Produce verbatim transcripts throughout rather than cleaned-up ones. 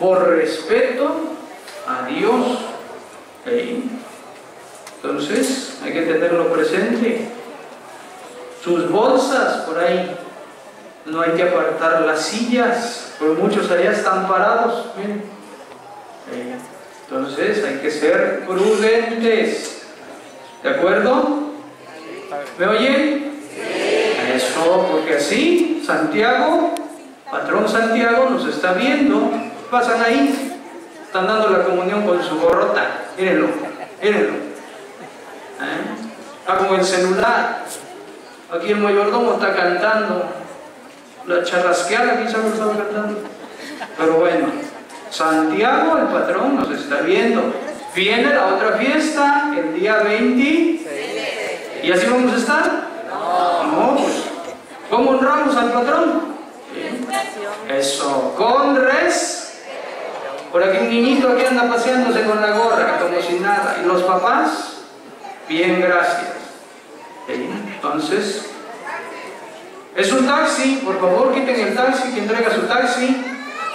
por respeto a Dios. ¿Sí? Entonces hay que tenerlo presente. Sus bolsas por ahí, no hay que apartar las sillas, porque muchos allá están parados. Miren. ¿Sí? Entonces hay que ser prudentes. ¿De acuerdo? ¿Me oyen? Eso, porque así Santiago, patrón Santiago, nos está viendo. Pasan ahí, están dando la comunión con su gorrota. Mírenlo, mírenlo. ¿Eh? Está como el celular. Aquí el mayordomo está cantando la charrasqueada, quizás lo estaba cantando. Pero bueno, Santiago, el patrón, nos está viendo. Viene la otra fiesta el día veinte. ¿Y así vamos a estar? No. No, pues, ¿cómo honramos al patrón? ¿Sí? Eso, con res. Por aquí un niñito que anda paseándose con la gorra, como si nada. ¿Y los papás? Bien, gracias. ¿Sí? Entonces, es un taxi, por favor quiten el taxi, quien traiga su taxi.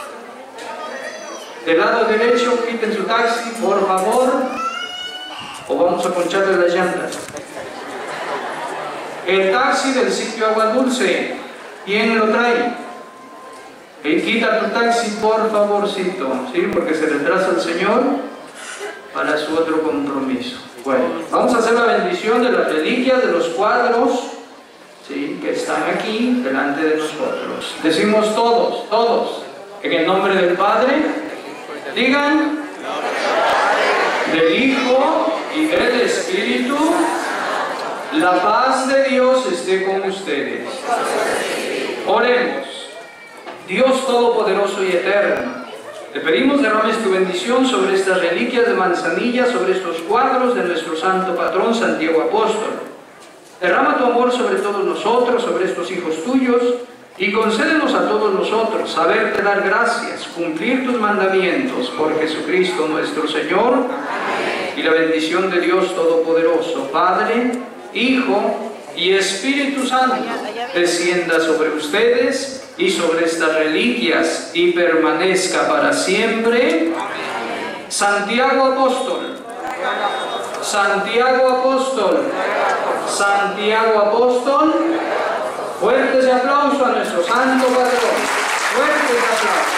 Del lado derecho, quiten su taxi, por favor. O vamos a poncharle las llantas. El taxi del sitio Agua Dulce, ¿quién lo trae? Y quita tu taxi, por favorcito, ¿sí? Porque se retrasa el Señor para su otro compromiso. Bueno, vamos a hacer la bendición de las reliquias, de los cuadros, ¿sí? Que están aquí delante de nosotros. Decimos todos, todos, en el nombre del Padre, digan, del Hijo y del Espíritu. La paz de Dios esté con ustedes. Oremos. Dios Todopoderoso y Eterno, te pedimos derrames tu bendición sobre estas reliquias de manzanilla, sobre estos cuadros de nuestro santo patrón Santiago Apóstol. Derrama tu amor sobre todos nosotros, sobre estos hijos tuyos, y concédenos a todos nosotros saberte dar gracias, cumplir tus mandamientos por Jesucristo nuestro Señor. Amén. Y la bendición de Dios Todopoderoso, Padre, Hijo y Espíritu Santo, descienda sobre ustedes y sobre estas reliquias y permanezca para siempre. Amén. Santiago Apóstol, Santiago Apóstol, Santiago Apóstol. Fuertes de aplauso a nuestro santo patrón. Fuertes de aplauso.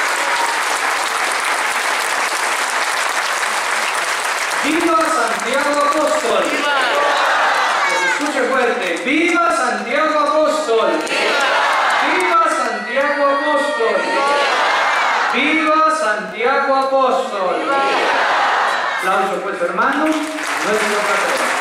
¡Viva Santiago Apóstol! Escuche fuerte. ¡Viva Santiago Apóstol! ¡Viva Santiago Apóstol! ¡Viva Santiago Apóstol! Aplauso pues, hermanos, nuestro patrón.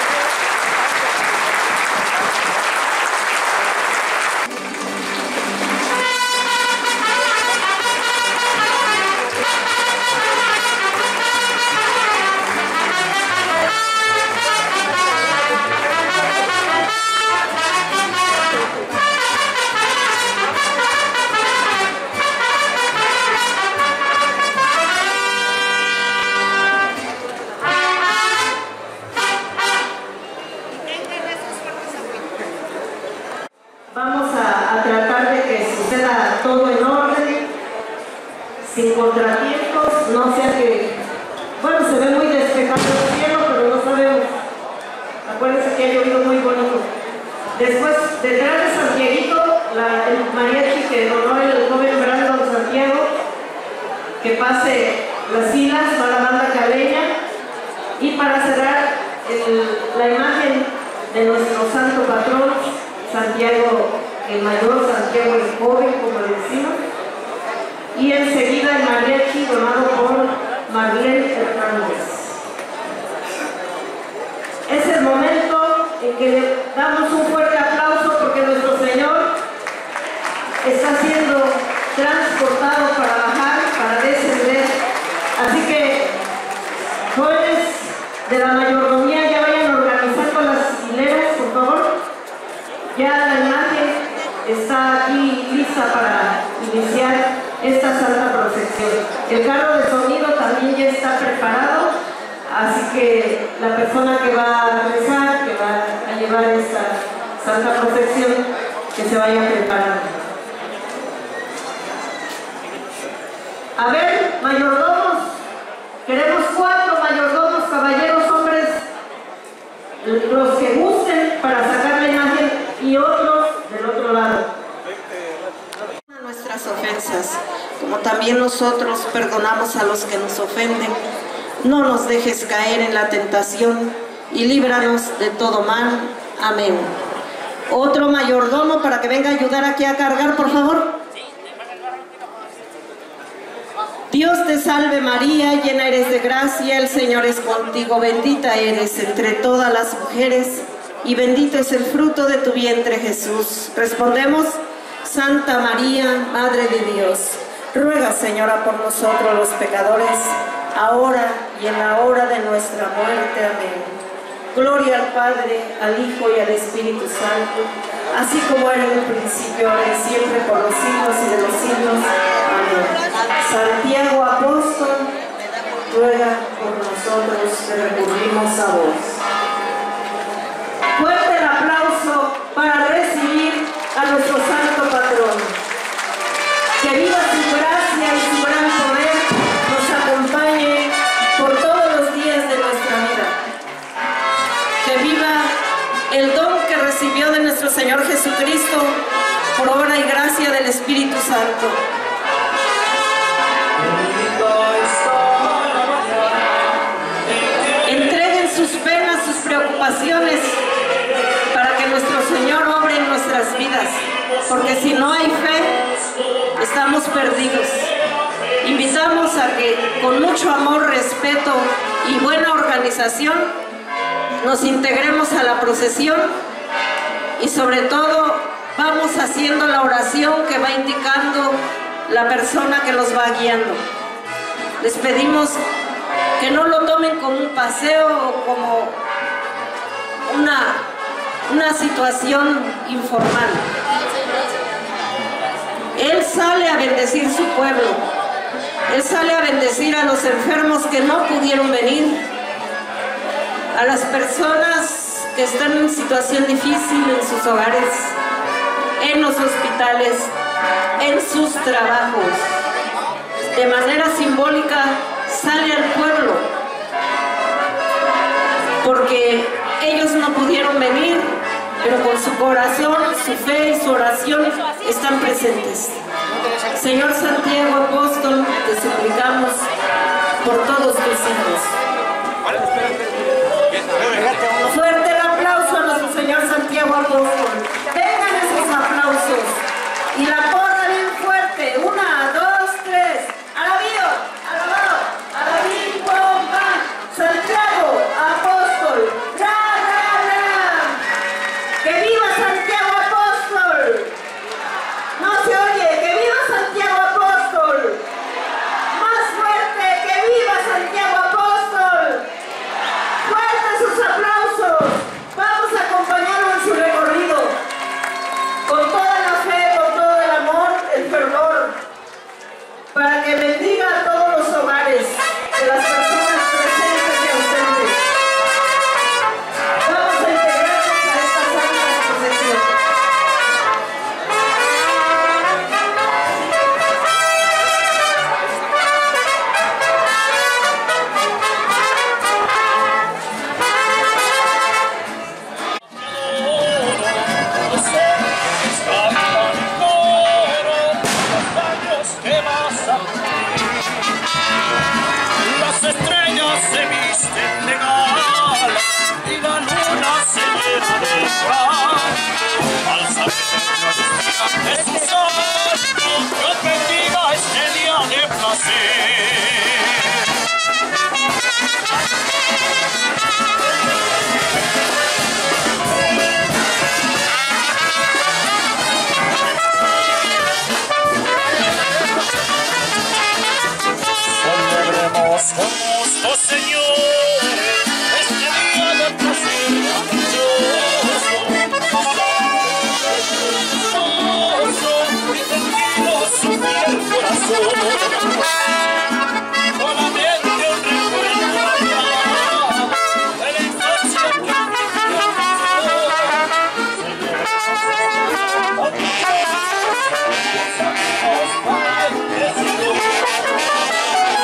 Sin contratiempos, no sea que, bueno, se ve muy despejado el cielo, pero no sabemos. Acuérdense que ha llovido muy bonito. Después, detrás de Santiaguito, la, el mariachi que donó el joven Brandon Santiago, que pase las hilas para la banda caleña. Y para cerrar el, la imagen de nuestro santo patrón, Santiago el mayor, Santiago el joven, como le decimos. Y enseguida el mariachi donado por Marlene Hernández. Es el momento en que le damos un fuerte aplauso porque nuestro Señor está siendo transportado para bajar, para descender. Así que, jóvenes de la mayordomía, ya vayan organizando las hileras, por favor. Ya la imagen está aquí lista para iniciar esta santa procesión. El carro de sonido también ya está preparado, así que la persona que va a rezar, que va a llevar esta santa procesión, que se vaya preparando. A ver. mayordomos. Queremos cuatro mayordomos, caballeros, hombres, los que gusten para sacar la imagen, y otros del otro lado. Nuestras ofensas, como también nosotros perdonamos a los que nos ofenden. No nos dejes caer en la tentación y líbranos de todo mal. Amén. Otro mayordomo para que venga a ayudar aquí a cargar, por favor. Dios te salve María, llena eres de gracia, el Señor es contigo, bendita eres entre todas las mujeres y bendito es el fruto de tu vientre Jesús. Respondemos: Santa María, Madre de Dios, ruega Señora por nosotros los pecadores, ahora y en la hora de nuestra muerte. Amén. Gloria al Padre, al Hijo y al Espíritu Santo, así como era en un principio, ahora y siempre, por los siglos y de los siglos. Amén. Santiago Apóstol, ruega por nosotros que recurrimos a vos. Fuerte el aplauso para recibir a nuestro santo patrón. Que viva su gracia y su gran poder nos acompañe por todos los días de nuestra vida. Que viva el don que recibió de nuestro Señor Jesucristo por obra y gracia del Espíritu Santo. Entreguen sus penas, sus preocupaciones, para que nuestro Señor obre en nuestras vidas, porque si no hay fe, estamos perdidos. Invitamos a que con mucho amor, respeto y buena organización nos integremos a la procesión y sobre todo vamos haciendo la oración que va indicando la persona que los va guiando. Les pedimos que no lo tomen como un paseo o como una, una situación informal. Él sale a bendecir su pueblo. Él sale a bendecir a los enfermos que no pudieron venir, a las personas que están en situación difícil en sus hogares, en los hospitales, en sus trabajos. De manera simbólica sale al pueblo, porque ellos no pudieron venir, pero con su corazón, su fe y su oración están presentes. Señor Santiago Apóstol, te suplicamos por todos tus hijos. Fuerte el aplauso a nuestro Señor Santiago Apóstol. Tengan esos aplausos y la porra bien fuerte. Una, dos, tres. Alabío, alabado, alabín, pompa. Santiago Apóstol. Ra, ra, ra. ¡Que viva Santiago Apóstol! No se oye. ¡Que viva Santiago Apóstol! Más fuerte. ¡Que viva Santiago Apóstol! ¡Fuertes sus aplausos! Vamos a acompañarlo en su recorrido con toda la fe, con todo el amor, el fervor, para que bendiga a todos los hogares de las personas presentes y ausentes. Vamos a integrarnos a esta santa procesión. Las estrellas se visten de gala y la luna se llena de paz. Al saber que es su santo, Dios bendiga este día de placer. Celebremos con gusto, señores, este día de placer maravilloso. Y tranquilo su fiel corazón, con la mente un recuerdo allá de la infancia que vivió. Celebremos con Dios, amigos, parientes y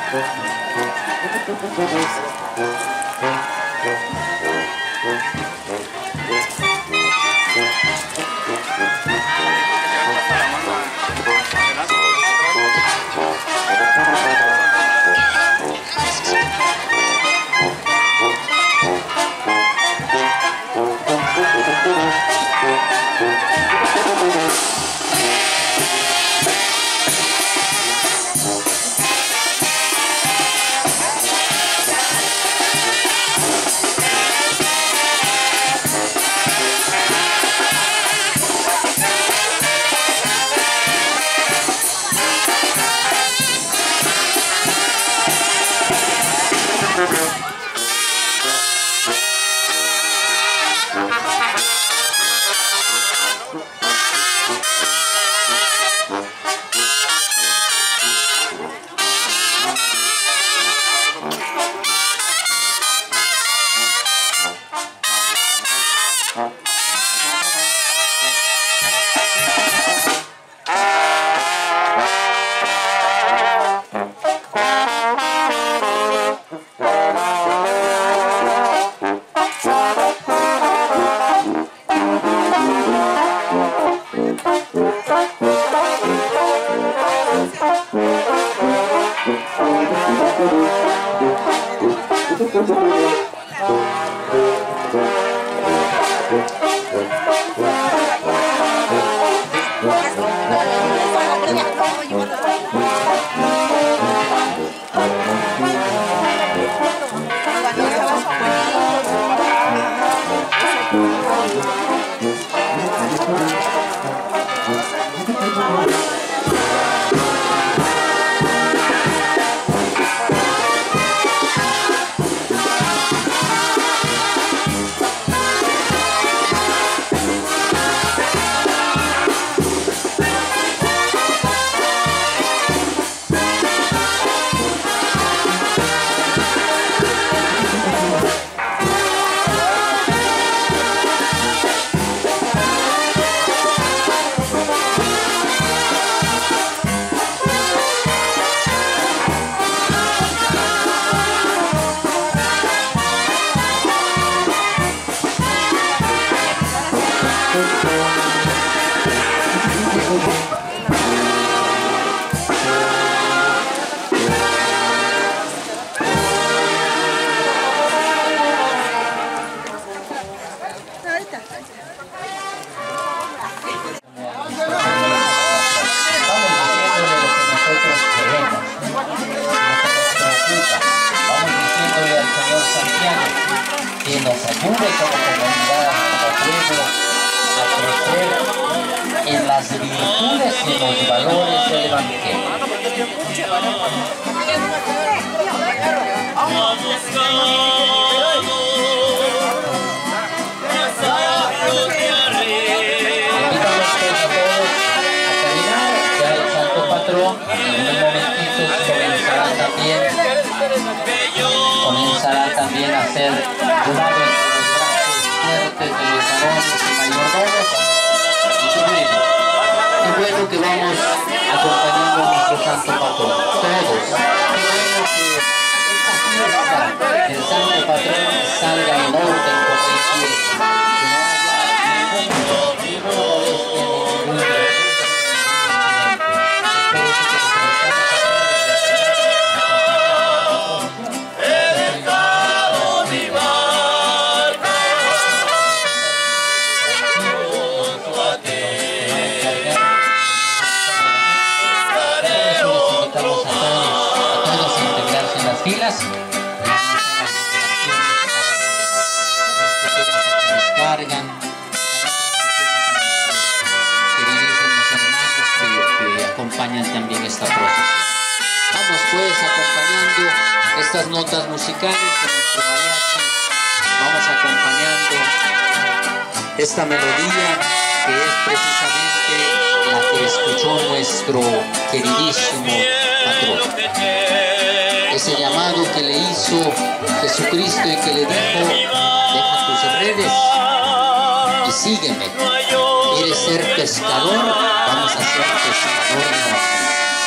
Comenzará también a ser llevado entre los brazos fuertes de los varones y mayordomos. Y qué bueno, qué bueno que vamos acompañando a nuestro santo patrón, todos. Qué bueno que esta fiesta del santo patrón salga en orden como él quiere, que no haya ningún ninguna molestia ni ningún filas, cargan, que dirigen los hermanos que, que acompañan también esta procesión. Vamos pues acompañando estas notas musicales de nuestro mariachi, vamos acompañando esta melodía que es precisamente la que escuchó nuestro queridísimo patrón. Ese llamado que le hizo Jesucristo y que le dijo: deja tus redes y sígueme. ¿Quieres ser pescador? Vamos a ser pescadores.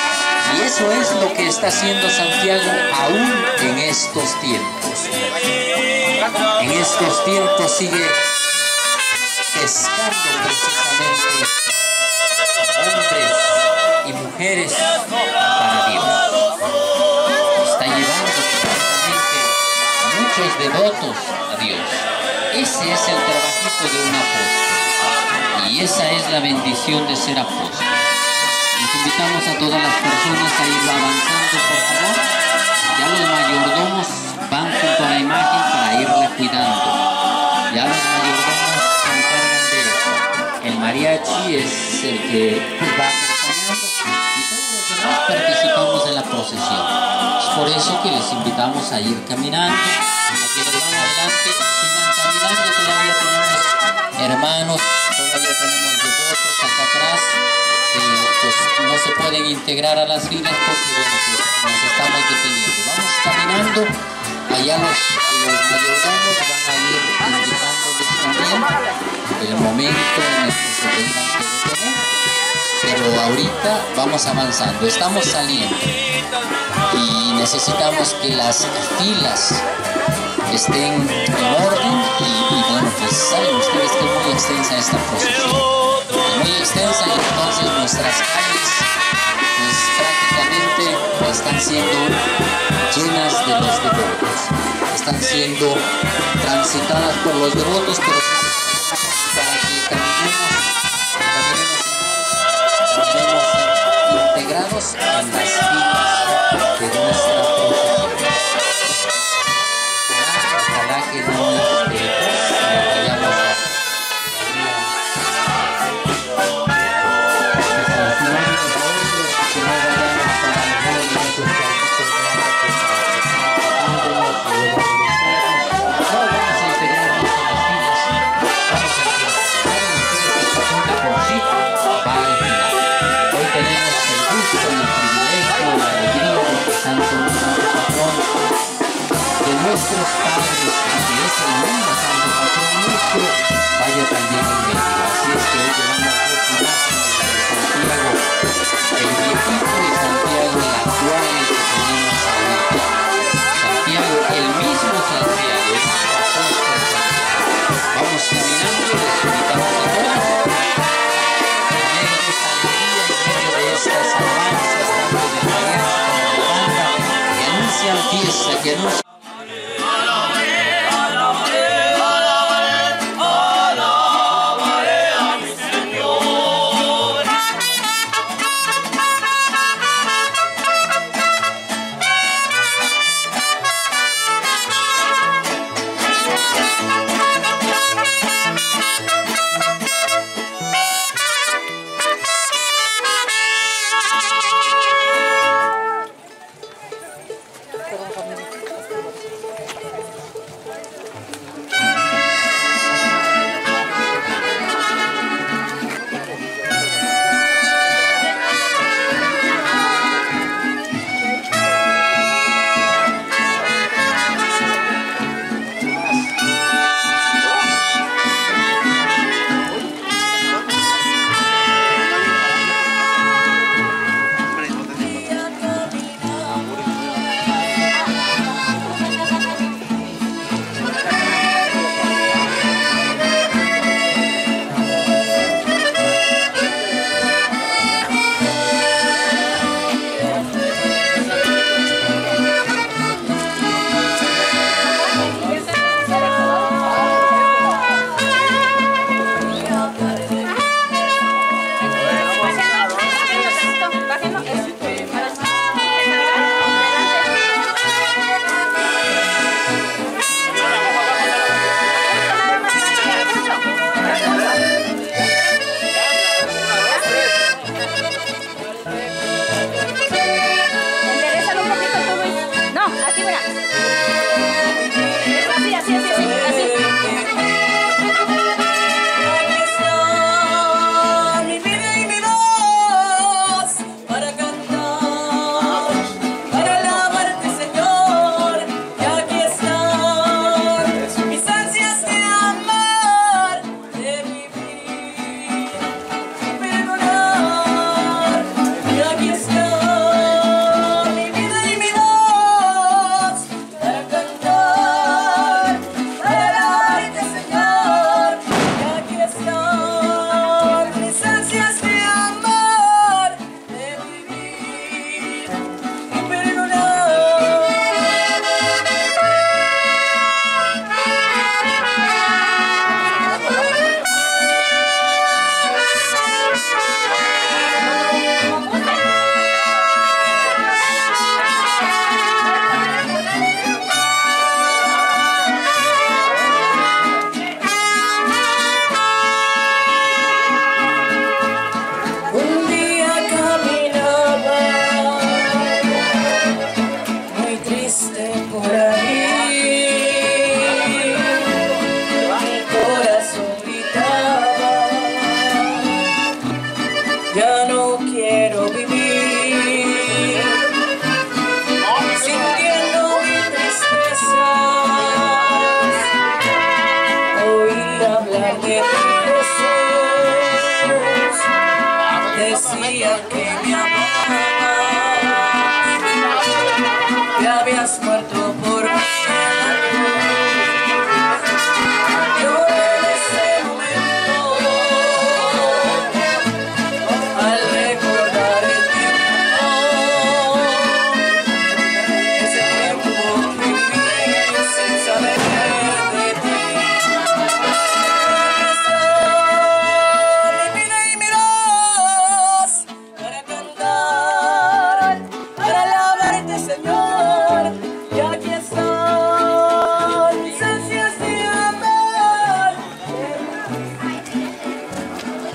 Y eso es lo que está haciendo Santiago aún en estos tiempos. En estos tiempos sigue pescando precisamente hombres y mujeres para Dios. Está llevando precisamente muchos devotos a Dios. Ese es el trabajito de un apóstol. Y esa es la bendición de ser apóstol. Les invitamos a todas las personas a ir avanzando, por favor. Ya los mayordomos van junto a la imagen para irla cuidando. Ya los mayordomos se encargan de eso. El mariachi es el que pues, va acompañando y todos los demás participamos de la procesión. Es por eso que les invitamos a ir caminando, a quienes van adelante sigan caminando. Todavía tenemos hermanos, todavía tenemos devotos acá atrás. Eh, pues no se pueden integrar a las filas porque bueno, pues, nos estamos deteniendo. Vamos caminando, allá los, los mayordomos van a ir indicándoles también el momento en el que se tengan que detener, pero ahorita vamos avanzando, estamos saliendo y necesitamos que las filas estén en orden y, y bueno, pues saben ustedes que es muy extensa esta procesión. Muy extensa y entonces nuestras calles pues prácticamente están siendo llenas de los devotos, están siendo transitadas por los devotos, pero para que caminemos, caminemos, caminemos integrados en las filas de nuestra procesión. Ojalá que no nos vayamos a nuestros padres, que es el mismo santo patrón nuestro, vaya también en medio. Así es que hoy llevamos dos imágenes de Santiago, el viejito y Santiago el actual, el que tenemos ahorita. Santiago, el mismo Santiago, el mismo apóstol Santiago. Vamos caminando, les invitamos a todos. En medio de esta alegría, en medio de estas alabanzas, tanto de mariachi como de banda, que anuncian fiesta, que anuncian Alabaré a mi Señor.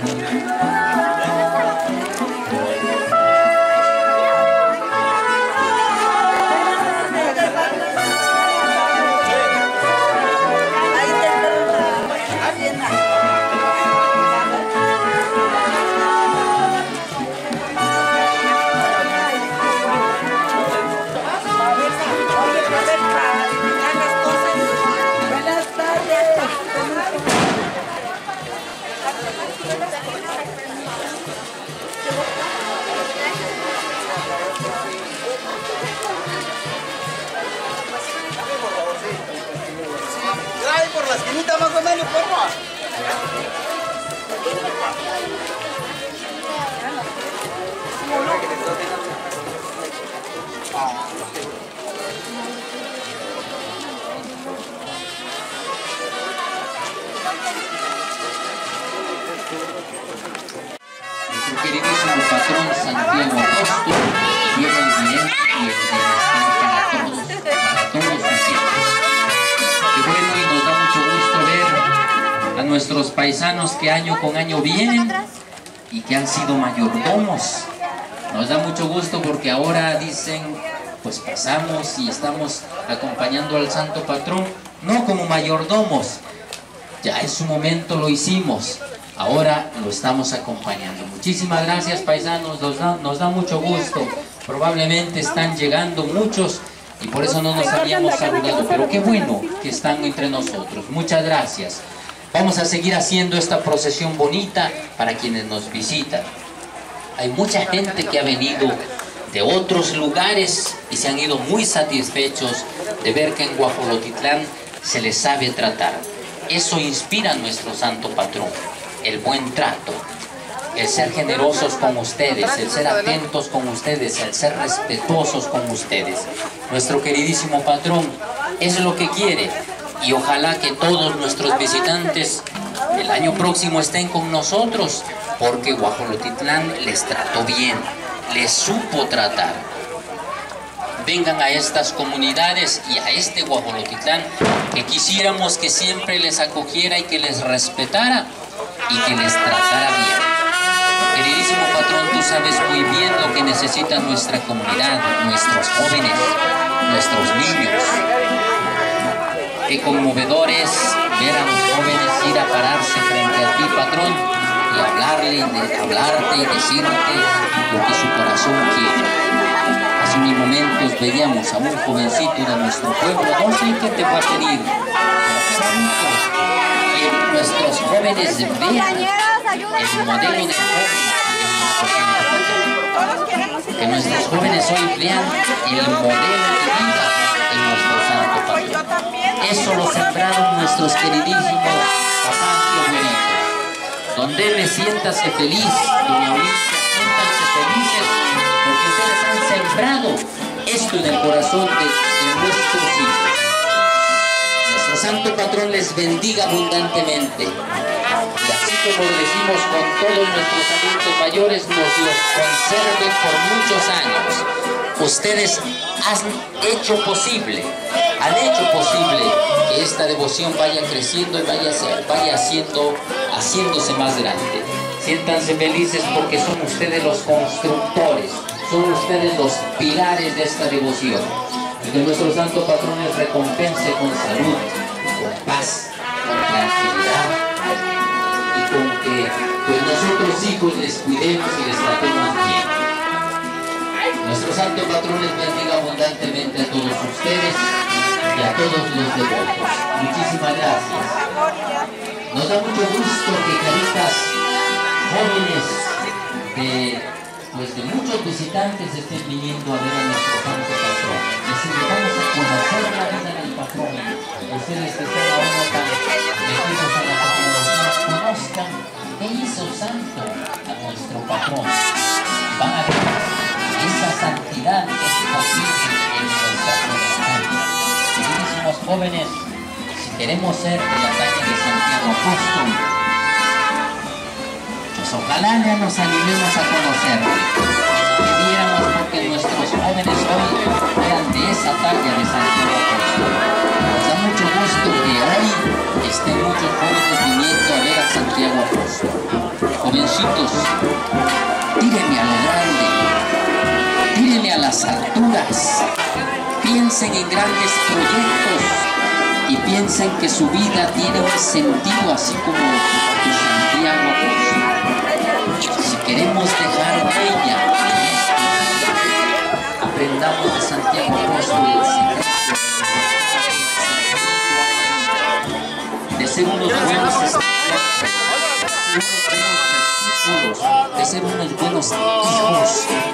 Por la esquinita más o menos, porfa. Nuestro queridísimo patrón Santiago Apóstol, Dios el bien y el bienestar para todos, para todos nosotros. Qué bueno, y nos da mucho gusto ver a nuestros paisanos que año con año vienen y que han sido mayordomos. Nos da mucho gusto porque ahora dicen, pues pasamos y estamos acompañando al santo patrón, no como mayordomos, ya en su momento lo hicimos, ahora lo estamos acompañando. Muchísimas gracias, paisanos, nos da, nos da mucho gusto. Probablemente están llegando muchos y por eso no nos habíamos saludado, pero qué bueno que están entre nosotros. Muchas gracias. Vamos a seguir haciendo esta procesión bonita para quienes nos visitan. Hay mucha gente que ha venido de otros lugares y se han ido muy satisfechos de ver que en Guajolotitlán se les sabe tratar. Eso inspira a nuestro santo patrón, el buen trato, el ser generosos con ustedes, el ser atentos con ustedes, el ser respetuosos con ustedes. Nuestro queridísimo patrón es lo que quiere y ojalá que todos nuestros visitantes el año próximo estén con nosotros, porque Guajolotitlán les trató bien, les supo tratar. Vengan a estas comunidades y a este Guajolotitlán, que quisiéramos que siempre les acogiera y que les respetara y que les tratara bien. Queridísimo patrón, tú sabes muy bien lo que necesita nuestra comunidad, nuestros jóvenes, nuestros niños. Qué conmovedor es ver a los jóvenes ir a pararse frente a ti, patrón, y hablarle, y de, hablarte y decirte lo que su corazón quiere. Hace unos momentos veíamos a un jovencito de nuestro pueblo, no sé qué te va a pedir, que nuestros jóvenes vean el modelo de joven, que nuestros jóvenes hoy vean el modelo de vida en nuestro santo patrón. Eso lo sembraron nuestros queridísimos papás y abuelitos. Don Dele, siéntase feliz, doña Olimpia, siéntanse felices, porque ustedes han sembrado esto en el corazón de, de nuestros hijos. Nuestro santo patrón les bendiga abundantemente. Y así como lo decimos con todos nuestros adultos mayores, nos los conserven por muchos años. Ustedes han hecho posible, han hecho posible que esta devoción vaya creciendo y vaya, vaya haciendo, haciéndose más grande. Siéntanse felices porque son ustedes los constructores, son ustedes los pilares de esta devoción. Y que nuestro santo patrón les recompense con salud, con paz, con tranquilidad y con que pues, nosotros hijos les cuidemos y les tratemos bien. Nuestro santo patrón les bendiga abundantemente a todos ustedes y a todos los devotos. Muchísimas gracias. Nos da mucho gusto que caritas jóvenes de, pues de muchos visitantes estén viniendo a ver a nuestro santo patrón. Les invitamos a conocer la vida del patrón. Ustedes que están ahora tan metidos en la tecnología, conozcan qué hizo santo a nuestro patrón. Van a ver esa santidad es posible en nuestra comunidad. Queridísimos jóvenes, si queremos ser de la talla de Santiago Apóstol, pues ojalá ya nos animemos a conocerlo. Pidiéramos porque nuestros jóvenes hoy eran de esa talla de Santiago Apóstol. Nos da mucho gusto que ahí estén muchos jóvenes viniendo a ver a Santiago Apóstol. Jovencitos, tírenme a lo grande, tírenme a las alturas, piensen en grandes proyectos y piensen que su vida tiene un sentido así como Santiago Apóstol. Si queremos dejar huella en esto, aprendamos de Santiago Apóstol el secreto de ser unos buenos estudiantes, de ser unos buenos hijos,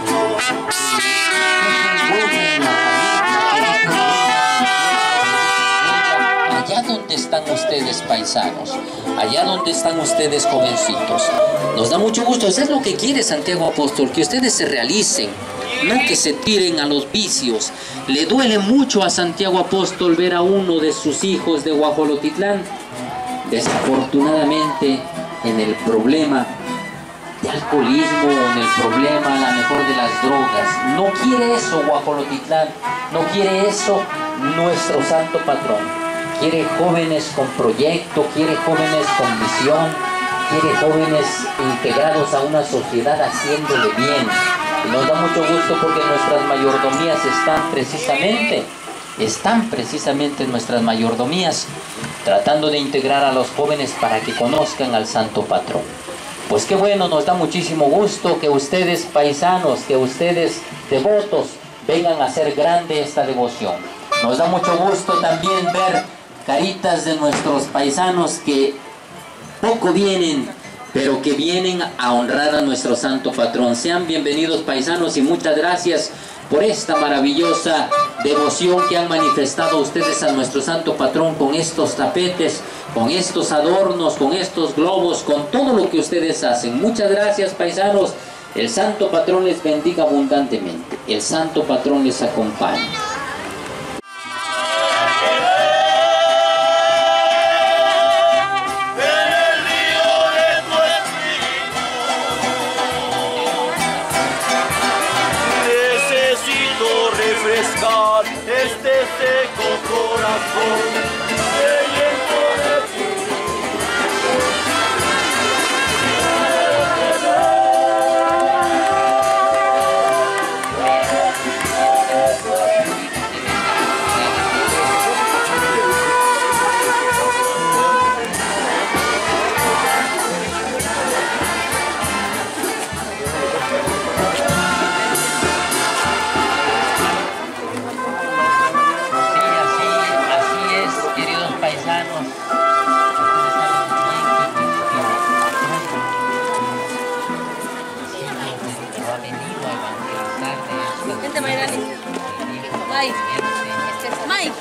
allá donde están ustedes, paisanos, allá donde están ustedes, jovencitos. Nos da mucho gusto, eso es lo que quiere Santiago Apóstol, que ustedes se realicen, no que se tiren a los vicios. Le duele mucho a Santiago Apóstol ver a uno de sus hijos de Guajolotitlán, desafortunadamente, en el problema de alcoholismo, en el problema a lo mejor de las drogas. No quiere eso Guajolotitlán, no quiere eso nuestro santo patrón. Quiere jóvenes con proyecto, quiere jóvenes con visión, quiere jóvenes integrados a una sociedad haciéndole bien. Y nos da mucho gusto porque nuestras mayordomías están precisamente, están precisamente nuestras mayordomías tratando de integrar a los jóvenes para que conozcan al santo patrón. Pues qué bueno, nos da muchísimo gusto que ustedes, paisanos, que ustedes, devotos, vengan a hacer grande esta devoción. Nos da mucho gusto también ver caritas de nuestros paisanos que poco vienen, pero que vienen a honrar a nuestro santo patrón. Sean bienvenidos, paisanos, y muchas gracias por esta maravillosa devoción que han manifestado ustedes a nuestro santo patrón con estos tapetes, con estos adornos, con estos globos, con todo lo que ustedes hacen. Muchas gracias, paisanos. El santo patrón les bendiga abundantemente. El santo patrón les acompañe. Este seco corazón que lleno de ti. Mike, este es Mike.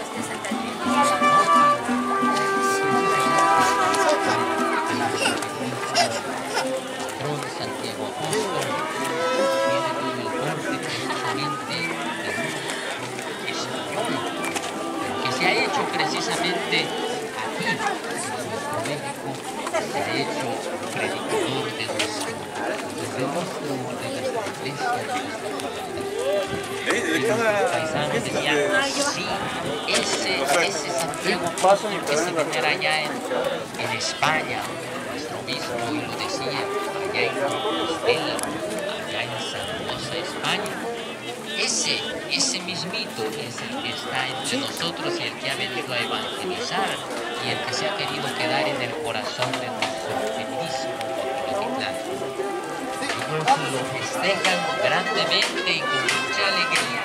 Santiago Apóstol tiene todo el porte precisamente de español, que se ha hecho precisamente aquí, en nuestro México, se ha hecho predicador de nuestro, de nuestro, de nuestra iglesia, de nuestra comunidad. Paisanos decían, sí, ese, ese Santiago Apóstol que se venera allá en, en España, nuestro obispo, y lo decía, allá en Compostela, allá en Zaragoza, España. Ese, ese mismito es el que está entre nosotros y el que ha venido a evangelizar y el que se ha querido quedar en el corazón de nuestro queridísimo Guajolotitlán. Ellos lo festejan grandemente y con mucha alegría.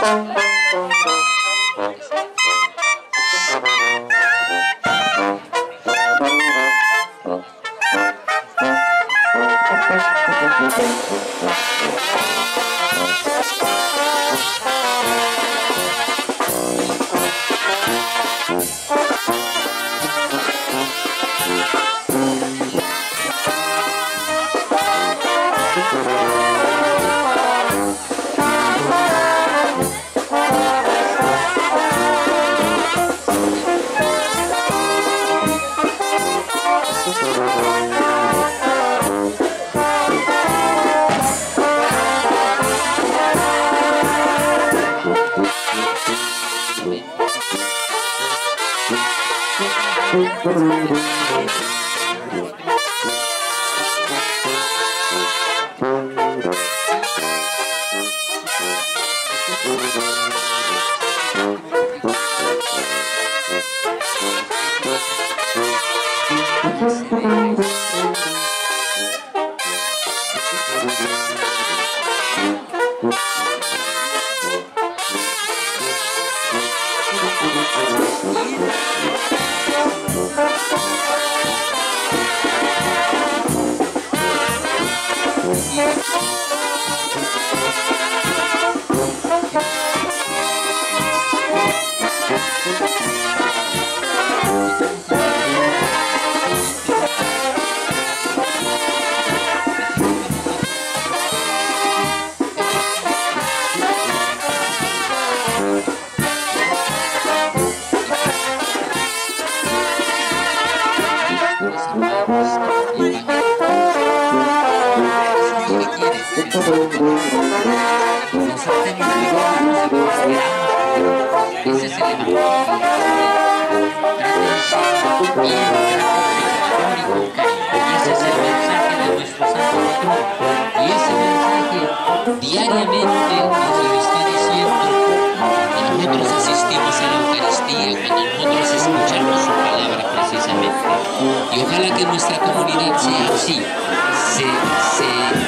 Diariamente nos lo está diciendo. Nosotros asistimos a la Eucaristía, cuando nosotros escuchamos su palabra precisamente. Y ojalá que nuestra comunidad sea así, se, se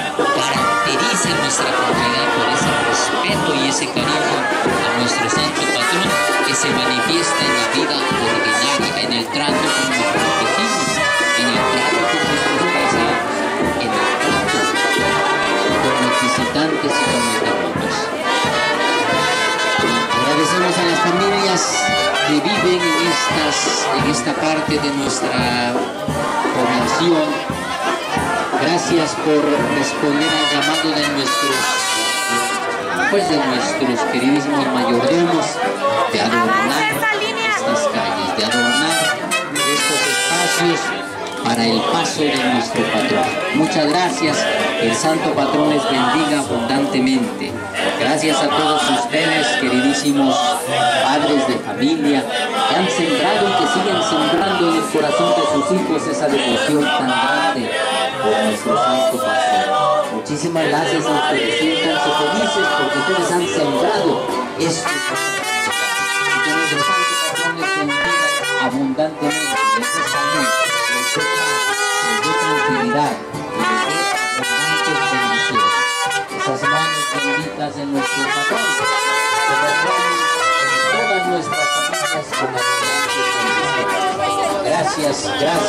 caracterice nuestra comunidad por ese respeto y ese cariño a nuestro santo patrón, que se manifiesta en la vida ordinaria, en el trato con nuestros vecinos, en el trato con nuestros paisanos, en el trato con los visitantes y con los devotos. Agradecemos a las familias que viven en, estas, en esta parte de nuestra población. Gracias por responder al llamado de nuestros, pues de nuestros queridísimos mayordomos, de adornar estas calles, de adornar estos espacios para el paso de nuestro patrón. Muchas gracias, el santo patrón les bendiga abundantemente. Gracias a todos ustedes, queridísimos padres de familia, que han sembrado y que siguen sembrando en el corazón de sus hijos esa devoción tan grande por nuestro santo patrón. Muchísimas gracias a ustedes, siéntanse felices porque ustedes han sembrado esto. Que nuestro santo patrón les bendiga abundantemente, les dé salud, les dé paz, les dé tranquilidad, les dé abundantes bendiciones. Esas manos benditas de nuestro patrón, que derramen en todas nuestras familias con abundantes bendiciones. Gracias, gracias.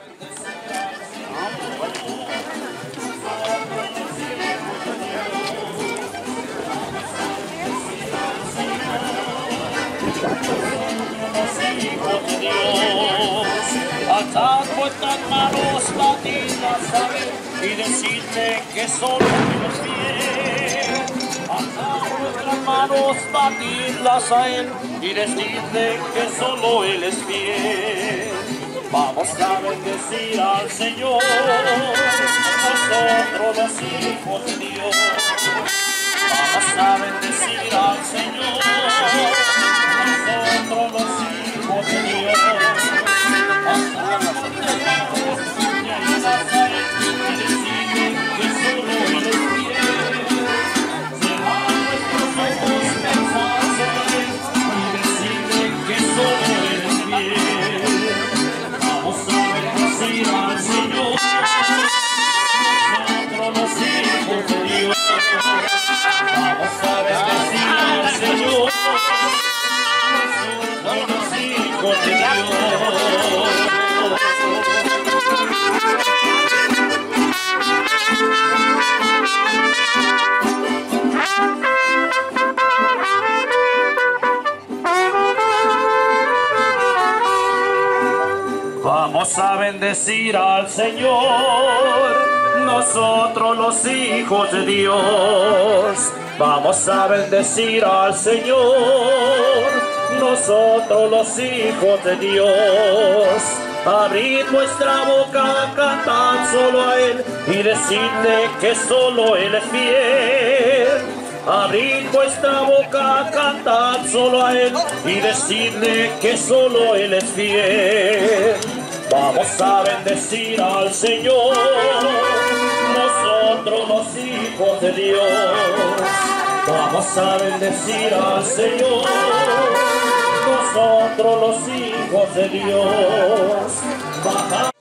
Alzad vuestras manos, batidlas a ver y decidle que solo Él es fiel. Alzad vuestras manos, batidlas a Él y decidle que solo Él es fiel. Vamos a bendecir al Señor, nosotros los hijos de Dios. Vamos a bendecir al Señor, nosotros los hijos de Dios. Vamos a bendecir al Señor. Vamos a bendecir al Señor, nosotros los hijos de Dios. Vamos a bendecir al Señor, nosotros los hijos de Dios. Abrid vuestra boca, cantad solo a Él y decidle que solo Él es fiel. Abrid vuestra boca, cantad solo a Él y decidle que solo Él es fiel. Vamos a bendecir al Señor, nosotros los hijos de Dios. Vamos a bendecir al Señor, nosotros los hijos de Dios. Baja.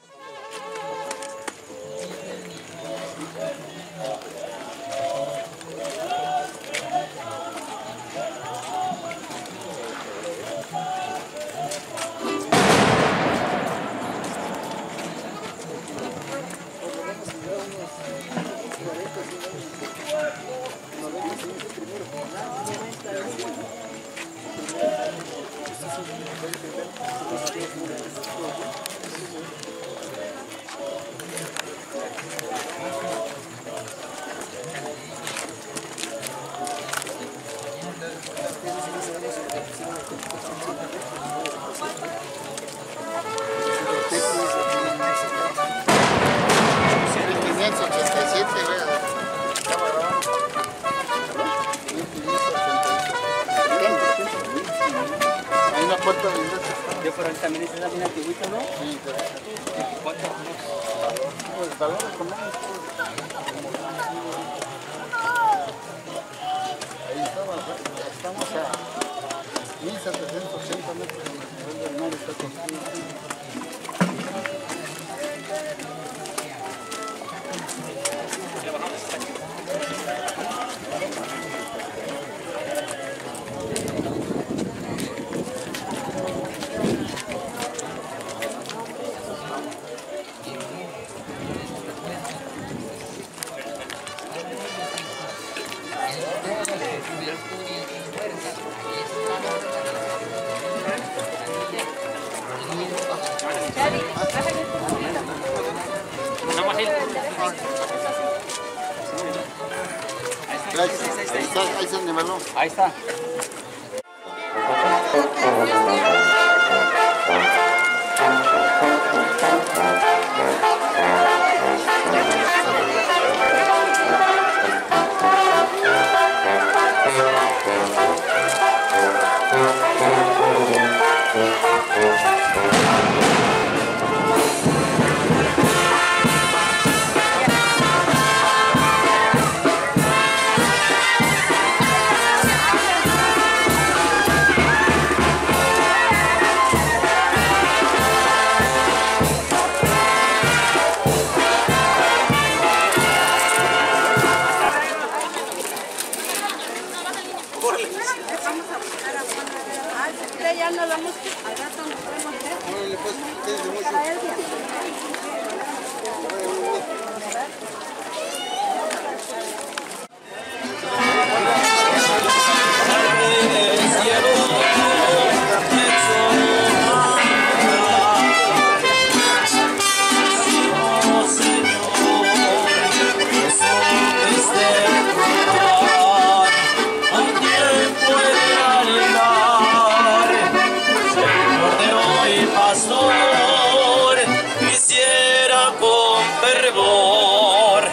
Yo por ahí también es la mina antiguita, ¿no? Sí, pero... ¿Cuántos? Pues valores con menos. Ahí estamos, estamos a mil setecientos ochenta metros de nivel del mar, está construido. Ahí está, ahí se niveló. Ahí está. Ya nos vamos al rato, nos vemos. Órale, pues, cuídense mucho. Pastor, quisiera con fervor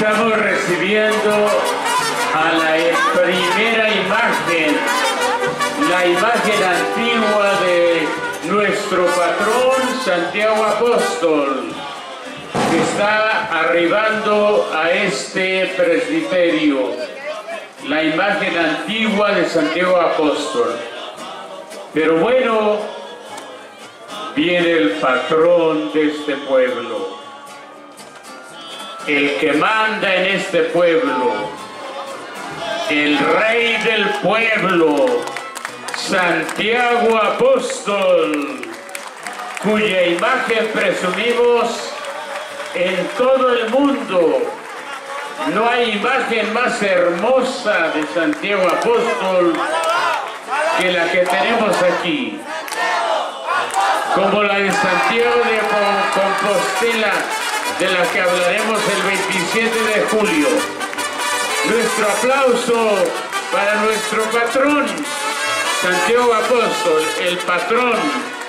Estamos recibiendo a la primera imagen, la imagen antigua de nuestro patrón Santiago Apóstol, que está arribando a este presbiterio, la imagen antigua de Santiago Apóstol. Pero bueno, viene el patrón de este pueblo, el que manda en este pueblo, el rey del pueblo, Santiago Apóstol, cuya imagen presumimos en todo el mundo. No hay imagen más hermosa de Santiago Apóstol que la que tenemos aquí, como la de Santiago de Compostela, de la que hablaremos el veintisiete de julio. Nuestro aplauso para nuestro patrón, Santiago Apóstol, el patrón,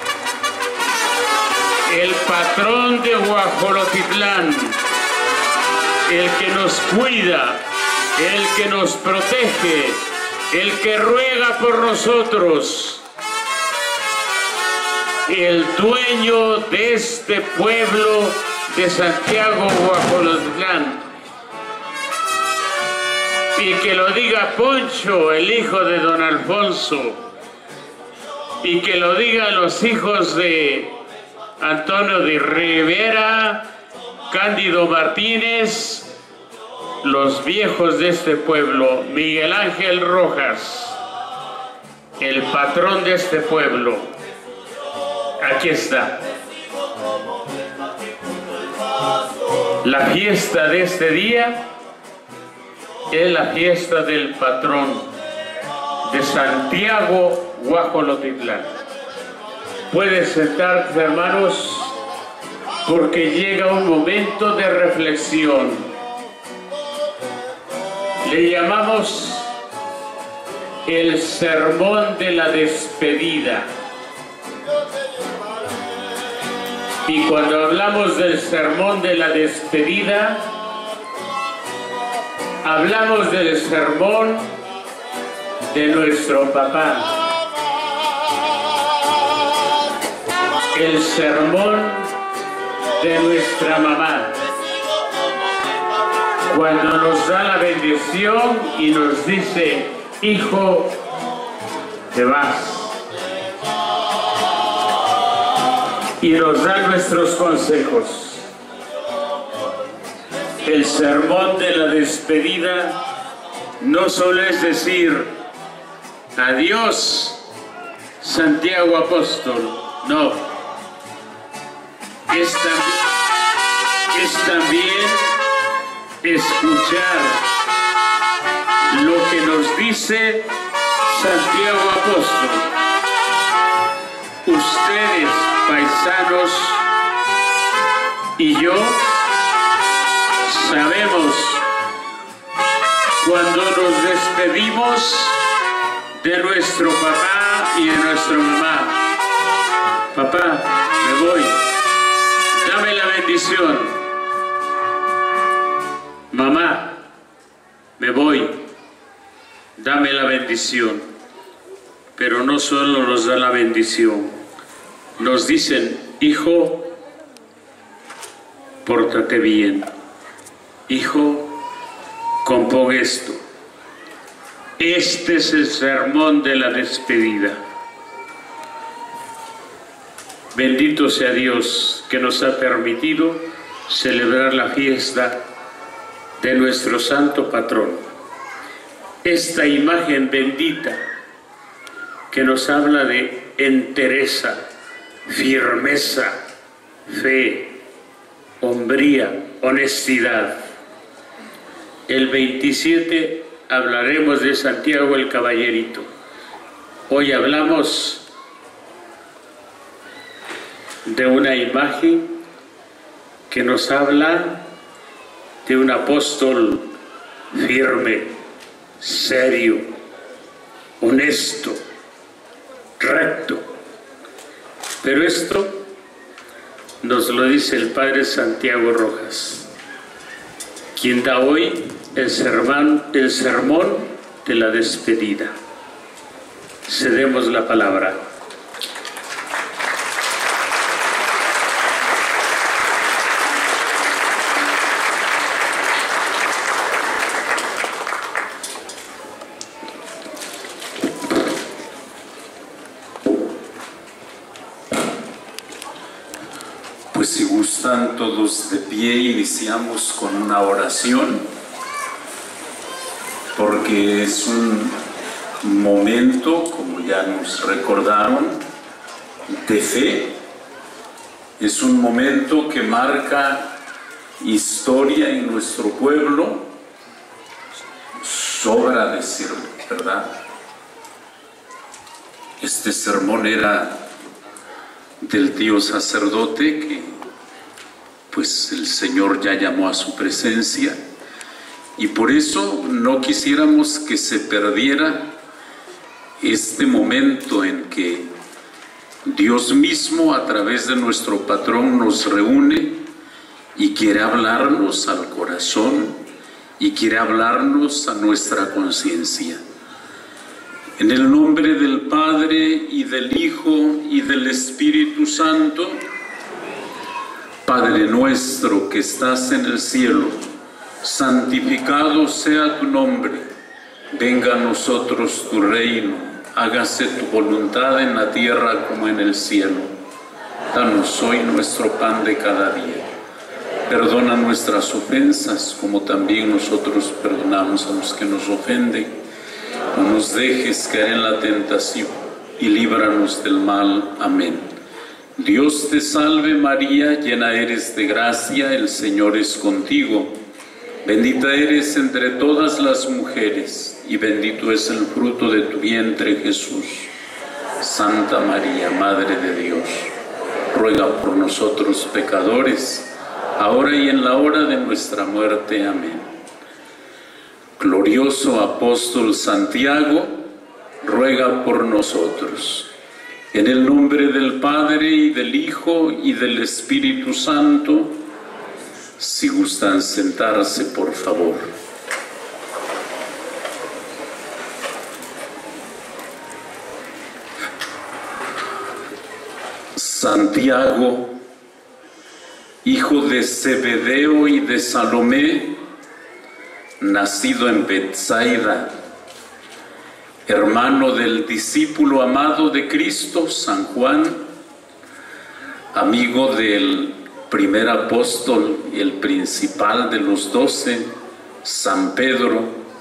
el patrón de Guajolotitlán, el que nos cuida, el que nos protege, el que ruega por nosotros, el dueño de este pueblo de Santiago Guajolotitlán. Y que lo diga Poncho, el hijo de don Alfonso, y que lo digan los hijos de Antonio de Rivera, Cándido Martínez, los viejos de este pueblo, Miguel Ángel Rojas, el patrón de este pueblo. Aquí está. La fiesta de este día es la fiesta del patrón de Santiago Guajolotitlán. Puedes sentarte, hermanos, porque llega un momento de reflexión. Le llamamos el sermón de la despedida. Y cuando hablamos del sermón de la despedida, hablamos del sermón de nuestro papá, el sermón de nuestra mamá, cuando nos da la bendición y nos dice: hijo, te vas. Y nos da nuestros consejos. El sermón de la despedida no solo es decir adiós, Santiago Apóstol, no. Es también, es también escuchar lo que nos dice Santiago Apóstol. Ustedes, paisanos, y yo sabemos cuando nos despedimos de nuestro papá y de nuestra mamá. Papá, me voy, dame la bendición. Mamá, me voy, dame la bendición. Pero no solo nos da la bendición, nos dicen: hijo, pórtate bien. Hijo, compón esto. Este es el sermón de la despedida. Bendito sea Dios que nos ha permitido celebrar la fiesta de nuestro santo patrón. Esta imagen bendita que nos habla de entereza, firmeza, fe, hombría, honestidad. El veintisiete hablaremos de Santiago el Caballerito. Hoy hablamos de una imagen que nos habla de un apóstol firme, serio, honesto, recto. Pero esto nos lo dice el padre Santiago Rojas. quien da hoy el sermón, el sermón de la despedida. Cedemos la palabra. Pues si gustan todos de pie, iniciamos con una oración, porque es un momento, como ya nos recordaron, de fe. Es un momento que marca historia en nuestro pueblo, sobra decirlo, ¿verdad? Este sermón era del tío sacerdote que pues el Señor ya llamó a su presencia, y por eso no quisiéramos que se perdiera este momento en que Dios mismo a través de nuestro patrón nos reúne y quiere hablarnos al corazón y quiere hablarnos a nuestra conciencia. En el nombre del Padre, y del Hijo, y del Espíritu Santo. Padre nuestro que estás en el cielo, santificado sea tu nombre. Venga a nosotros tu reino, hágase tu voluntad en la tierra como en el cielo. Danos hoy nuestro pan de cada día. Perdona nuestras ofensas, como también nosotros perdonamos a los que nos ofenden. No nos dejes caer en la tentación y líbranos del mal. Amén. Dios te salve María, llena eres de gracia, el Señor es contigo. Bendita eres entre todas las mujeres, y bendito es el fruto de tu vientre, Jesús. Santa María, Madre de Dios, ruega por nosotros pecadores, ahora y en la hora de nuestra muerte. Amén. Glorioso apóstol Santiago, ruega por nosotros. En el nombre del Padre, y del Hijo, y del Espíritu Santo. Si gustan sentarse, por favor. Santiago, hijo de Zebedeo y de Salomé, nacido en Betsaida, hermano del discípulo amado de Cristo, San Juan, amigo del primer apóstol y el principal de los doce, San Pedro,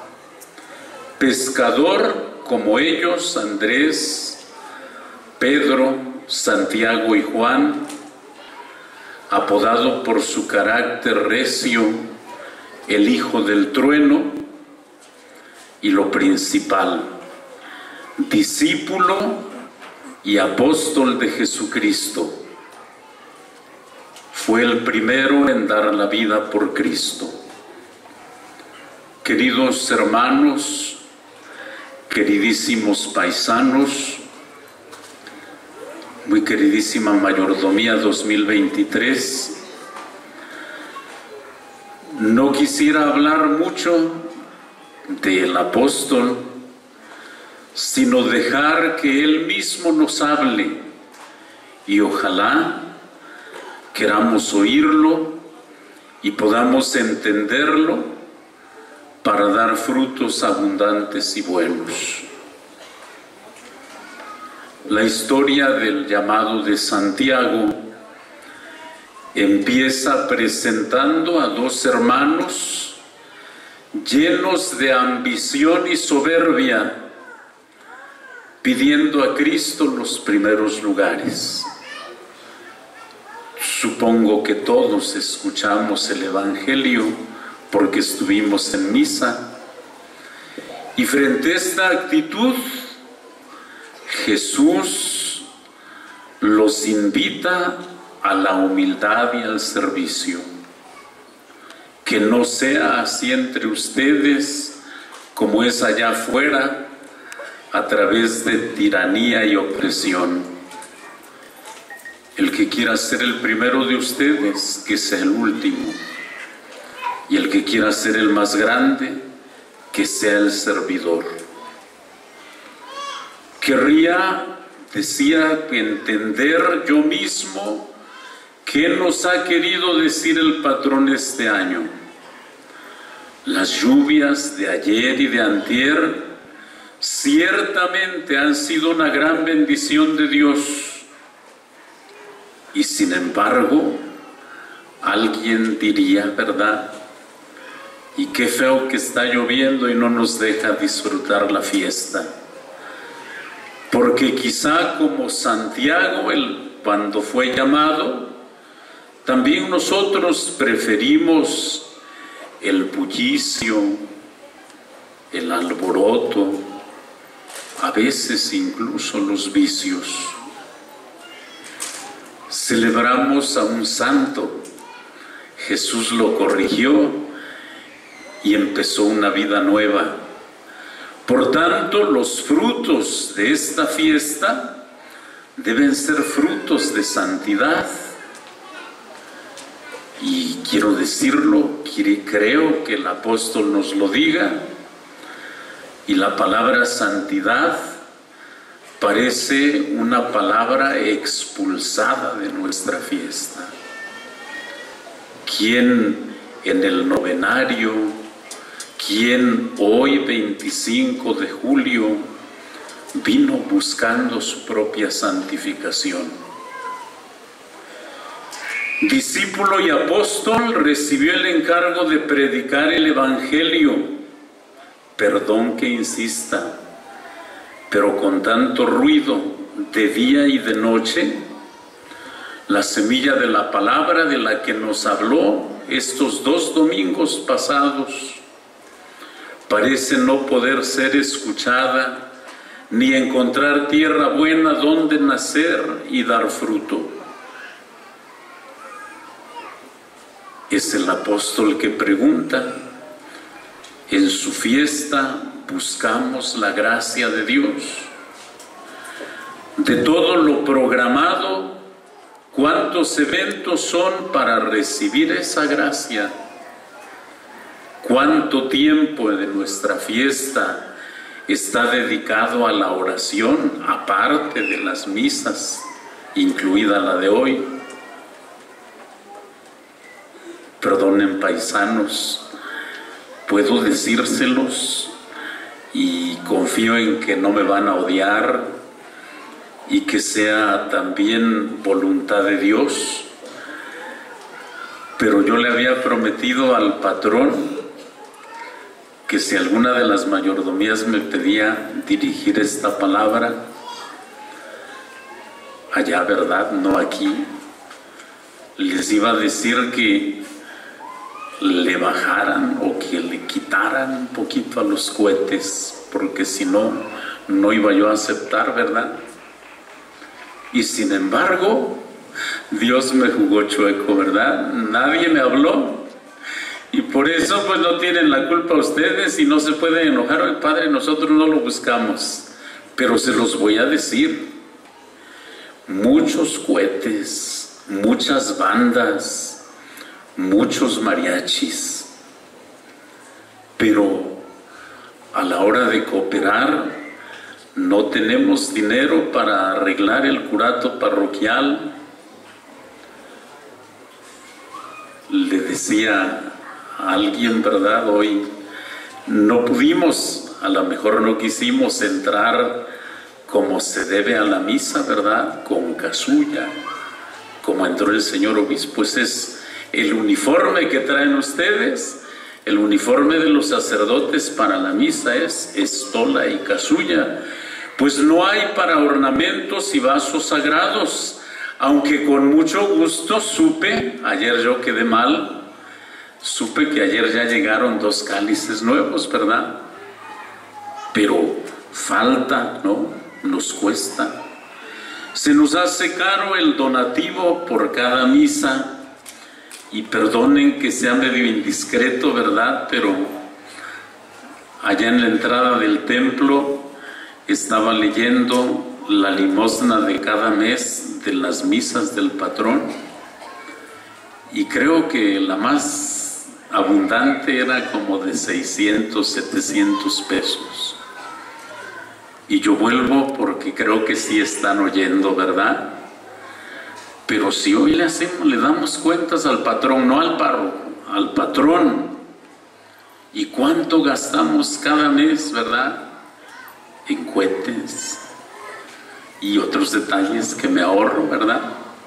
pescador como ellos, Andrés, Pedro, Santiago y Juan, apodado por su carácter recio, el hijo del trueno, y lo principal, discípulo y apóstol de Jesucristo. Fue el primero en dar la vida por Cristo. Queridos hermanos, queridísimos paisanos, muy queridísima Mayordomía dos mil veintitrés, no quisiera hablar mucho del apóstol, sino dejar que él mismo nos hable, y ojalá queramos oírlo y podamos entenderlo para dar frutos abundantes y buenos. La historia del llamado de Santiago empieza presentando a dos hermanos llenos de ambición y soberbia, pidiendo a Cristo los primeros lugares. Supongo que todos escuchamos el Evangelio porque estuvimos en misa, y frente a esta actitud Jesús los invita a la humildad y al servicio. Que no sea así entre ustedes como es allá afuera, a través de tiranía y opresión. El que quiera ser el primero de ustedes, que sea el último. y el que quiera ser el más grande, que sea el servidor. Querría, decía, entender yo mismo qué nos ha querido decir el patrón este año. Las lluvias de ayer y de antier ciertamente han sido una gran bendición de Dios, y sin embargo alguien diría, ¿verdad? Y qué feo que está lloviendo y no nos deja disfrutar la fiesta. Porque quizá como Santiago, el, cuando fue llamado, también nosotros preferimos el bullicio, el alboroto, a veces incluso los vicios. Celebramos a un santo, Jesús lo corrigió y empezó una vida nueva. Por tanto, los frutos de esta fiesta deben ser frutos de santidad. Y quiero decirlo, creo que el apóstol nos lo diga, y la palabra santidad parece una palabra expulsada de nuestra fiesta. ¿Quién en el novenario, quién hoy veinticinco de julio vino buscando su propia santificación? Discípulo y apóstol, recibió el encargo de predicar el evangelio. Perdón que insista, pero con tanto ruido de día y de noche, la semilla de la palabra de la que nos habló estos dos domingos pasados parece no poder ser escuchada ni encontrar tierra buena donde nacer y dar fruto. Es el apóstol que pregunta: en su fiesta buscamos la gracia de Dios. De todo lo programado, ¿cuántos eventos son para recibir esa gracia? ¿Cuánto tiempo de nuestra fiesta está dedicado a la oración, aparte de las misas, incluida la de hoy? Perdonen, paisanos, puedo decírselos y confío en que no me van a odiar y que sea también voluntad de Dios, pero yo le había prometido al patrón que si alguna de las mayordomías me pedía dirigir esta palabra allá, ¿verdad?, no aquí, les iba a decir que le bajaran o que le quitaran un poquito a los cohetes, porque si no, no iba yo a aceptar, ¿verdad? Y sin embargo, Dios me jugó chueco, ¿verdad? Nadie me habló, y por eso pues no tienen la culpa ustedes y no se pueden enojar. El Padre, nosotros no lo buscamos, pero se los voy a decir: muchos cohetes, muchas bandas, muchos mariachis, pero a la hora de cooperar no tenemos dinero para arreglar el curato parroquial. Le decía a alguien, ¿verdad?, hoy no pudimos, a lo mejor no quisimos entrar como se debe a la misa, ¿verdad?, con casulla, como entró el señor obispo. Pues es el uniforme que traen ustedes, el uniforme de los sacerdotes para la misa es estola y casulla. Pues no hay para ornamentos y vasos sagrados, aunque con mucho gusto supe, ayer yo quedé mal, supe que ayer ya llegaron dos cálices nuevos, ¿verdad? Pero falta, ¿no? Nos cuesta. Se nos hace caro el donativo por cada misa. Y perdonen que sea medio indiscreto, ¿verdad?, pero allá en la entrada del templo estaba leyendo la limosna de cada mes de las misas del patrón, y creo que la más abundante era como de seiscientos, setecientos pesos. Y yo vuelvo porque creo que sí están oyendo, ¿verdad? Pero si hoy le hacemos, le damos cuentas al patrón, no al párroco, al patrón, y cuánto gastamos cada mes, ¿verdad? En cohetes y otros detalles que me ahorro, ¿verdad?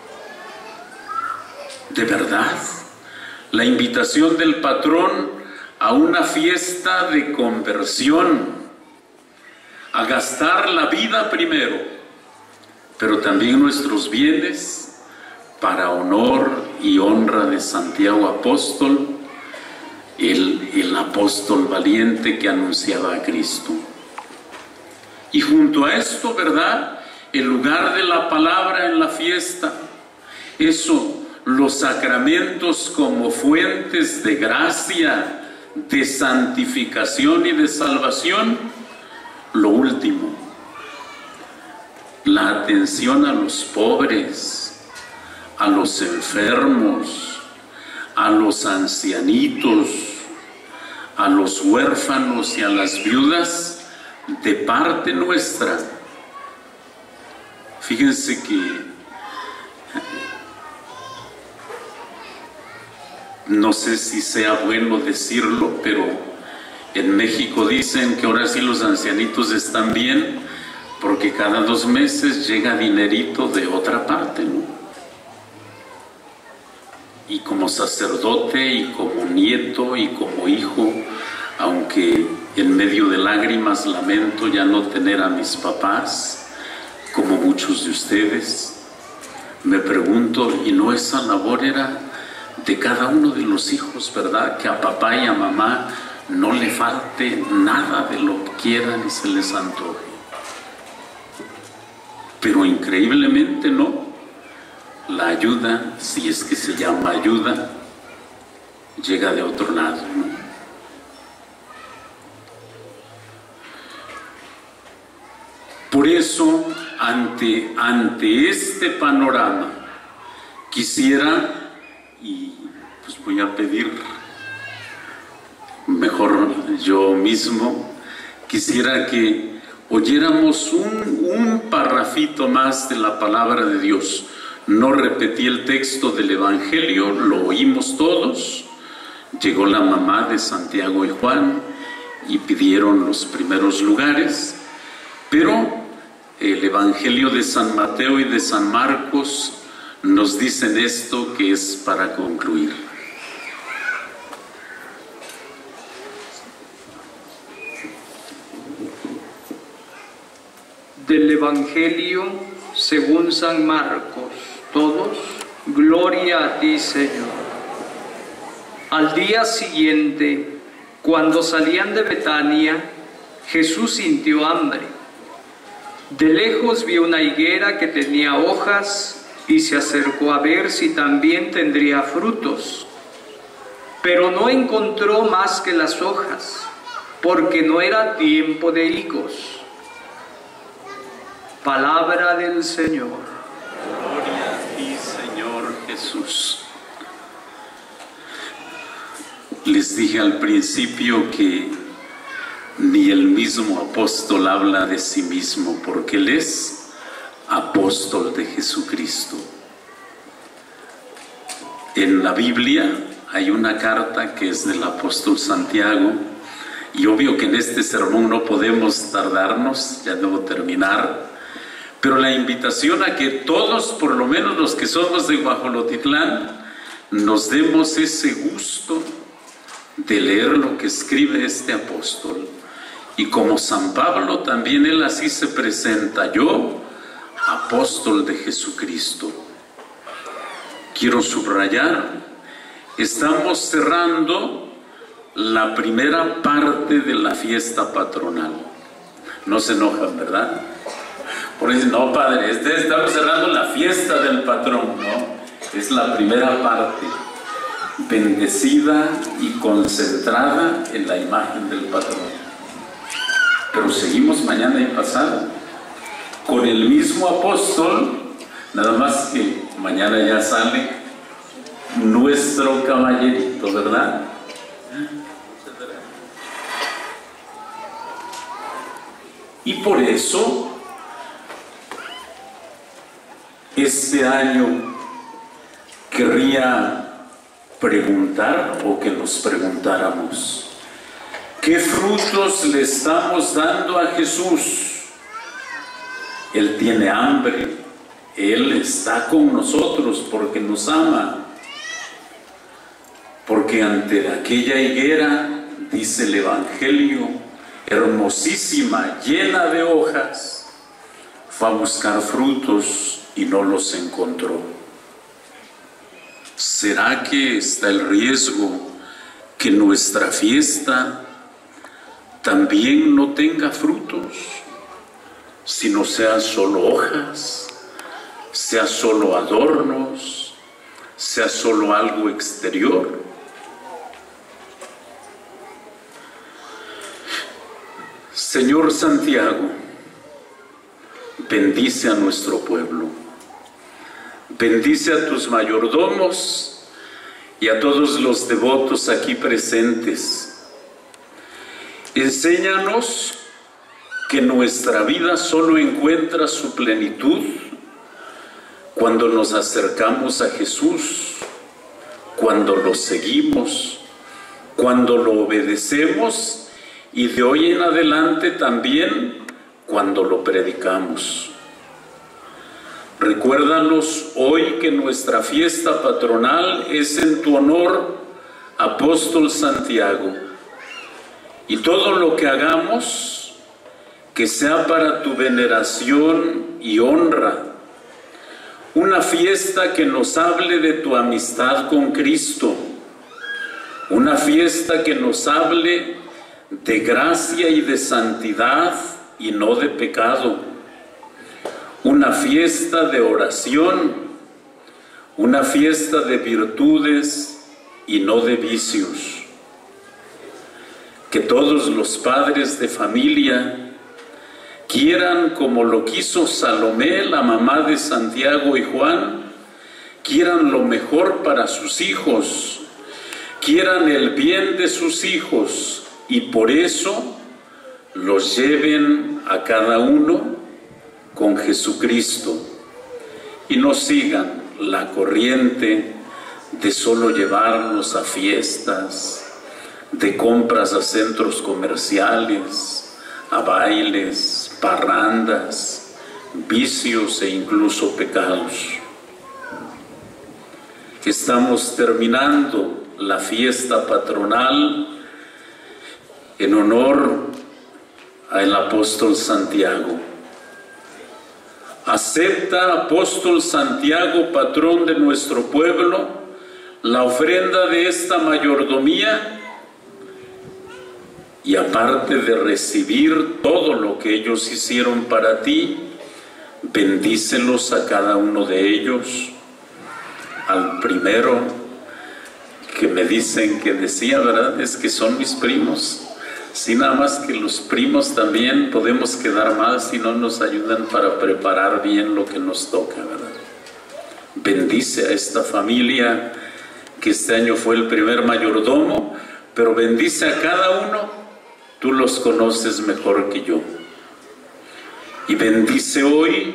De verdad, la invitación del patrón a una fiesta de conversión, a gastar la vida primero, pero también nuestros bienes para honor y honra de Santiago Apóstol, el, el apóstol valiente que anunciaba a Cristo. Y junto a esto, ¿verdad?, el lugar de la palabra en la fiesta, eso, los sacramentos como fuentes de gracia, de santificación y de salvación. Lo último, la atención a los pobres, a los enfermos, a los ancianitos, a los huérfanos y a las viudas de parte nuestra. Fíjense que no sé si sea bueno decirlo, pero en México dicen que ahora sí los ancianitos están bien porque cada dos meses llega dinerito de otra parte, ¿no? Y como sacerdote y como nieto y como hijo, aunque en medio de lágrimas lamento ya no tener a mis papás, como muchos de ustedes, me pregunto, ¿y no esa labor era de cada uno de los hijos, verdad? Que a papá y a mamá no le falte nada de lo que quieran y se les antoje. Pero increíblemente no. La ayuda, si es que se llama ayuda, llega de otro lado, ¿no? Por eso, ante, ante este panorama, quisiera, y pues voy a pedir, mejor yo mismo, quisiera que oyéramos un, un parrafito más de la palabra de Dios. No repetí el texto del Evangelio, lo oímos todos. Llegó la mamá de Santiago y Juan y pidieron los primeros lugares, pero el Evangelio de San Mateo y de San Marcos nos dicen esto que es para concluir. Del Evangelio según San Marcos. Todos, gloria a ti, Señor. Al día siguiente, cuando salían de Betania, Jesús sintió hambre. De lejos vio una higuera que tenía hojas y se acercó a ver si también tendría frutos. Pero no encontró más que las hojas, porque no era tiempo de higos. Palabra del Señor. Gloria a ti, Señor Jesús. Les dije al principio que ni el mismo apóstol habla de sí mismo, porque él es apóstol de Jesucristo. En la Biblia hay una carta que es del apóstol Santiago, y obvio que en este sermón no podemos tardarnos, ya debo terminar, pero la invitación a que todos, por lo menos los que somos de Guajolotitlán, nos demos ese gusto de leer lo que escribe este apóstol. Y como San Pablo, también él así se presenta: yo, apóstol de Jesucristo. Quiero subrayar, estamos cerrando la primera parte de la fiesta patronal. No se enojan, ¿verdad? Por eso, no, padre, este, estamos cerrando la fiesta del patrón, ¿no? Es la primera parte, bendecida y concentrada en la imagen del patrón. Pero seguimos mañana y pasado con el mismo apóstol, nada más que mañana ya sale nuestro caballerito, ¿verdad? Y por eso, este año querría preguntar o que nos preguntáramos, ¿qué frutos le estamos dando a Jesús? Él tiene hambre, Él está con nosotros porque nos ama, porque ante aquella higuera, dice el Evangelio, hermosísima, llena de hojas, fue a buscar frutos y no los encontró. ¿Será que está el riesgo que nuestra fiesta también no tenga frutos, sino sean solo hojas, sea solo adornos, sea solo algo exterior? Señor Santiago, bendice a nuestro pueblo, bendice a tus mayordomos y a todos los devotos aquí presentes. Enséñanos que nuestra vida solo encuentra su plenitud cuando nos acercamos a Jesús, cuando lo seguimos, cuando lo obedecemos y de hoy en adelante también cuando lo predicamos. Recuérdanos hoy que nuestra fiesta patronal es en tu honor, Apóstol Santiago, y todo lo que hagamos que sea para tu veneración y honra, una fiesta que nos hable de tu amistad con Cristo, una fiesta que nos hable de gracia y de santidad y no de pecado, una fiesta de oración, una fiesta de virtudes y no de vicios. Que todos los padres de familia quieran, como lo quiso Salomé, la mamá de Santiago y Juan, quieran lo mejor para sus hijos, quieran el bien de sus hijos y por eso los lleven a cada uno con Jesucristo y no sigan la corriente de solo llevarnos a fiestas, de compras a centros comerciales, a bailes, parrandas, vicios e incluso pecados. Estamos terminando la fiesta patronal en honor al apóstol Santiago. Acepta, apóstol Santiago, patrón de nuestro pueblo, la ofrenda de esta mayordomía y aparte de recibir todo lo que ellos hicieron para ti, bendícelos a cada uno de ellos. Al primero que me dicen que decía, ¿verdad? Es que son mis primos. Sí, nada más que los primos también podemos quedar mal si no nos ayudan para preparar bien lo que nos toca, ¿verdad? Bendice a esta familia que este año fue el primer mayordomo, pero bendice a cada uno, tú los conoces mejor que yo. Y bendice hoy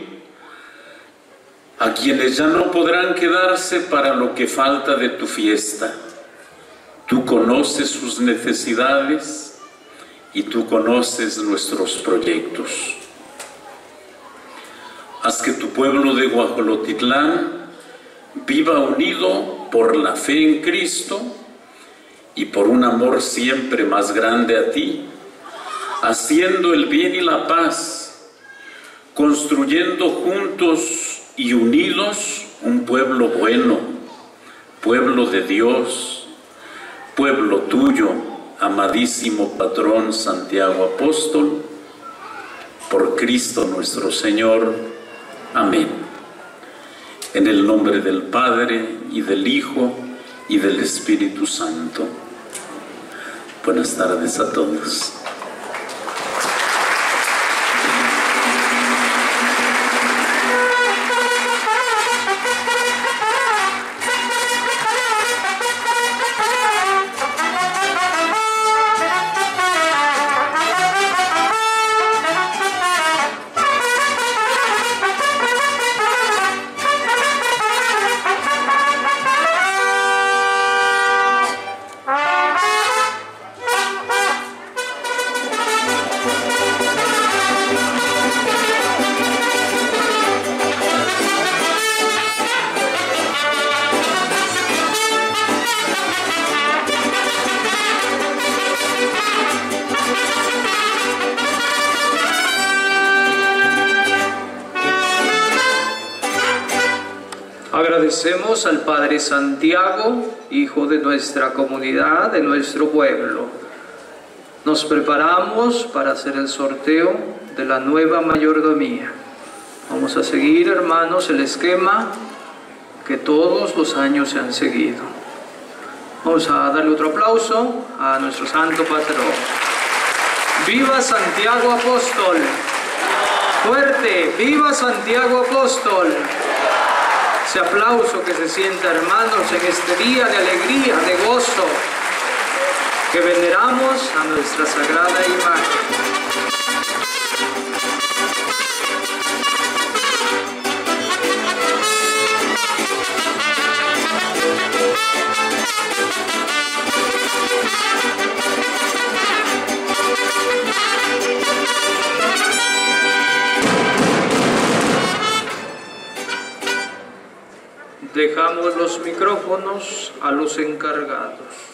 a quienes ya no podrán quedarse para lo que falta de tu fiesta. Tú conoces sus necesidades y tú conoces nuestros proyectos. Haz que tu pueblo de Guajolotitlán viva unido por la fe en Cristo y por un amor siempre más grande a ti, haciendo el bien y la paz, construyendo juntos y unidos un pueblo bueno, pueblo de Dios, pueblo tuyo, amadísimo patrón Santiago Apóstol, por Cristo nuestro Señor. Amén. En el nombre del Padre, y del Hijo, y del Espíritu Santo. Buenas tardes a todos. Agradecemos al Padre Santiago, hijo de nuestra comunidad, de nuestro pueblo. Nos preparamos para hacer el sorteo de la nueva mayordomía. Vamos a seguir, hermanos, el esquema que todos los años se han seguido. Vamos a darle otro aplauso a nuestro santo patrón. ¡Viva Santiago Apóstol! ¡Fuerte! ¡Viva Santiago Apóstol! Ese aplauso que se sienta, hermanos, en este día de alegría, de gozo, que veneramos a nuestra sagrada imagen. Dejamos los micrófonos a los encargados.